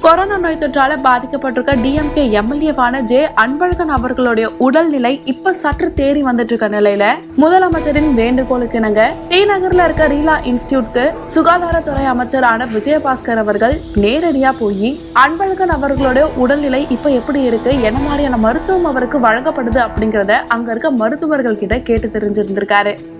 Corona நோய் தொற்றால பாதிக்கப்பட்டிருக்க DMK MLA-வான Anbazhagan அவர்களுடைய உடல்நிலை இப்ப சற்று தேறி வந்துட்டு இருக்க நிலையில முதலமைச்சரின் வேண்டுகோளுக்கு இணங்க டி நகர்ல இருக்க ரீலா இன்ஸ்டிடியூட்க்கு சுகாதாரத்துறை அமைச்சரான விஜயபாஸ்கர் அவர்கள் நேரடியா போய் அன்பழகன் அவர்களுடைய உடல்நிலை இப்ப எப்படி இருக்கு, என்ன மாதிரியான மருத்துவம் அவருக்கு வழங்கப்படுது அப்படிங்கறத அங்க இருக்க மருத்துவர்கள் கிட்ட கேட்டு தெரிஞ்சிருந்திருக்காரு.